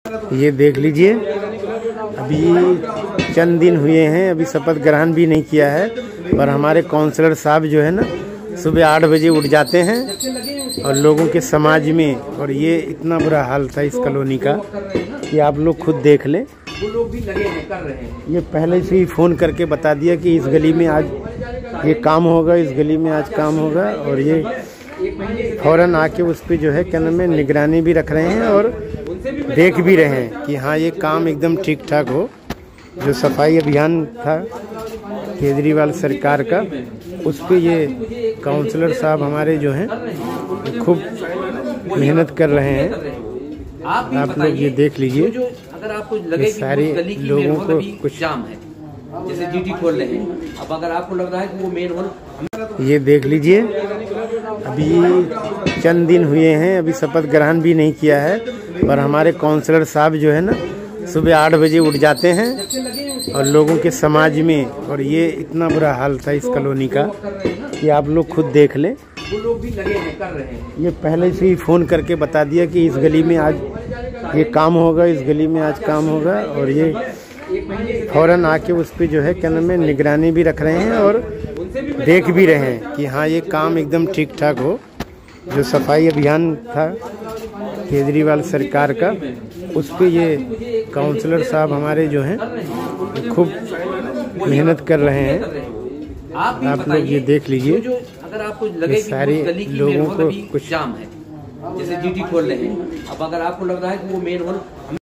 ये देख लीजिए, अभी चंद दिन हुए हैं, अभी शपथ ग्रहण भी नहीं किया है। और हमारे काउंसलर साहब जो है ना, सुबह 8 बजे उठ जाते हैं और लोगों के समाज में, और ये इतना बुरा हाल था इस कॉलोनी का कि आप लोग खुद देख लें। वो लोग भी लगे हैं, कर रहे हैं। ये पहले से ही फ़ोन करके बता दिया कि इस गली में आज ये काम होगा, इस गली में आज काम होगा। और ये फौरन आके उस पर जो है क्या नाम है, निगरानी भी रख रहे हैं और देख भी रहे हैं कि हाँ ये काम एकदम ठीक ठाक हो। जो सफाई अभियान था केजरीवाल सरकार का, उस पर ये काउंसलर साहब हमारे जो हैं खूब मेहनत कर रहे हैं। आप लोग ये देख लीजिए, अगर आपको लगे सारे लोगों को कुछ जाम है, जैसे जीटी खोल रहे हैं, अब अगर आपको लग रहा है कि वो मेन होल, ये देख लीजिए, अभी चंद दिन हुए हैं, अभी शपथ ग्रहण भी नहीं किया है। और हमारे काउंसलर साहब जो है ना, सुबह 8 बजे उठ जाते हैं और लोगों के समाज में, और ये इतना बुरा हाल था इस कॉलोनी का कि आप लोग खुद देख लें। वो लोग भी लगे हैं, कर रहे हैं। ये पहले से ही फ़ोन करके बता दिया कि इस गली में आज ये काम होगा, इस गली में आज काम होगा। और ये फौरन आके उस पर जो है क्या नाम है, निगरानी भी रख रहे हैं और देख भी रहे हैं कि हाँ ये काम एकदम ठीक ठाक हो। जो सफाई अभियान था केजरीवाल सरकार का, उस पर ये काउंसलर साहब हमारे जो हैं खूब मेहनत कर रहे हैं। आप लोग ये देख लीजिए, अगर आपको लगे सारे लोगों को कुछ जाम है, जैसे जीटी खोल रहे हैं, अब अगर आपको लग रहा है कि वो मेन होल